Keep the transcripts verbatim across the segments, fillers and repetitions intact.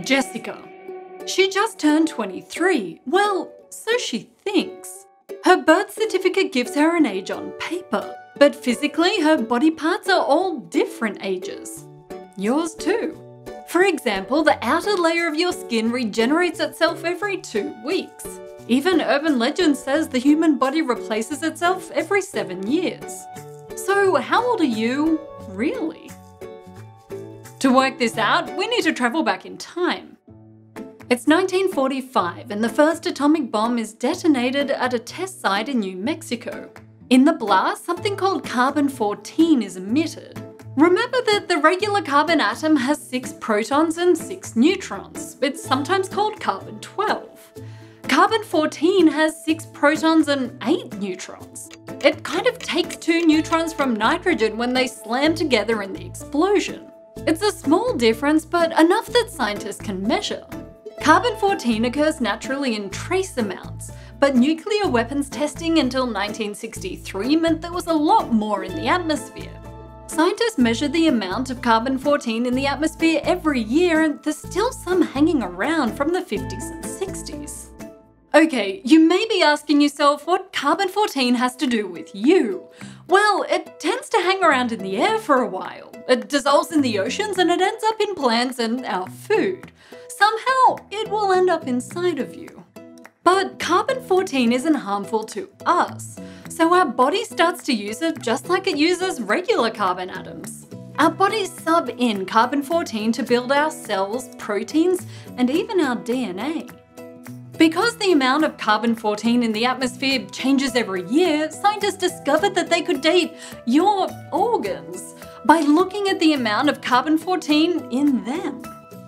Jessica. She just turned twenty-three. Well, so she thinks. Her birth certificate gives her an age on paper, but physically her body parts are all different ages. Yours too. For example, the outer layer of your skin regenerates itself every two weeks. Even urban legend says the human body replaces itself every seven years. So how old are you, really? To work this out, we need to travel back in time. It's nineteen forty-five and the first atomic bomb is detonated at a test site in New Mexico. In the blast, something called carbon fourteen is emitted. Remember that the regular carbon atom has six protons and six neutrons. It's sometimes called carbon twelve. Carbon fourteen has six protons and eight neutrons. It kind of takes two neutrons from nitrogen when they slam together in the explosion. It's a small difference, but enough that scientists can measure. Carbon fourteen occurs naturally in trace amounts, but nuclear weapons testing until nineteen sixty-three meant there was a lot more in the atmosphere. Scientists measure the amount of carbon fourteen in the atmosphere every year, and there's still some hanging around from the fifties and sixties. Okay, you may be asking yourself what carbon fourteen has to do with you. Well, it tends to hang around in the air for a while. It dissolves in the oceans and it ends up in plants and our food. Somehow, it will end up inside of you. But carbon fourteen isn't harmful to us, so our body starts to use it just like it uses regular carbon atoms. Our bodies sub in carbon fourteen to build our cells, proteins, and even our D N A. Because the amount of carbon fourteen in the atmosphere changes every year, scientists discovered that they could date your organs by looking at the amount of carbon fourteen in them.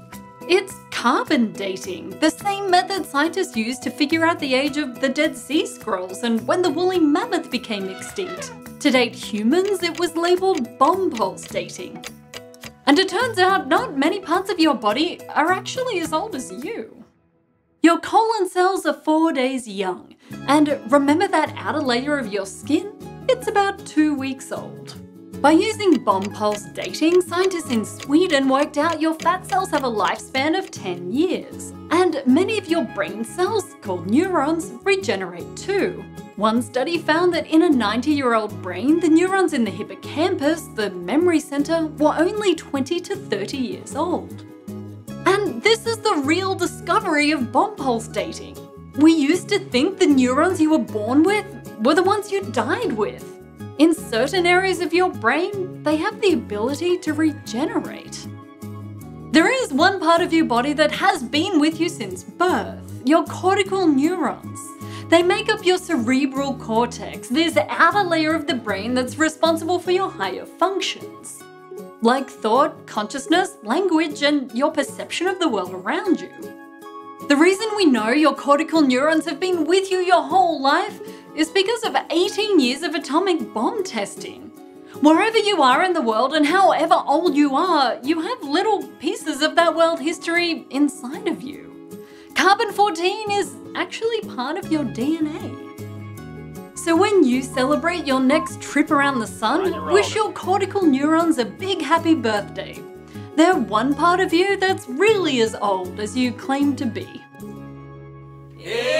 It's carbon dating, the same method scientists use to figure out the age of the Dead Sea Scrolls and when the woolly mammoth became extinct. To date humans, it was labelled bomb pulse dating. And it turns out not many parts of your body are actually as old as you. Your colon cells are four days young, and remember that outer layer of your skin? It's about two weeks old. By using bomb pulse dating, scientists in Sweden worked out your fat cells have a lifespan of ten years. And many of your brain cells, called neurons, regenerate too. One study found that in a ninety-year-old brain, the neurons in the hippocampus, the memory center, were only twenty to thirty years old. And this is the real discovery of bomb pulse dating. We used to think the neurons you were born with were the ones you died with. In certain areas of your brain, they have the ability to regenerate. There is one part of your body that has been with you since birth, your cortical neurons. They make up your cerebral cortex, this outer layer of the brain that's responsible for your higher functions, like thought, consciousness, language, and your perception of the world around you. The reason we know your cortical neurons have been with you your whole life is because of eighteen years of atomic bomb testing. Wherever you are in the world and however old you are, you have little pieces of that world history inside of you. Carbon fourteen is actually part of your D N A. So when you celebrate your next trip around the sun, wish your cortical neurons a big happy birthday. They're one part of you that's really as old as you claim to be. Yeah.